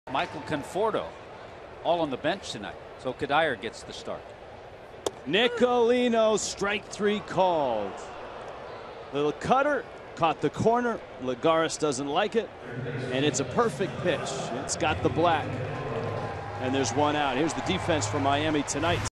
Michael Conforto, all on the bench tonight. So Kadire gets the start. Nicolino, strike 3 called. Little cutter, caught the corner. Lagares doesn't like it, and it's a perfect pitch. It's got the black, and there's one out. Here's the defense for Miami tonight.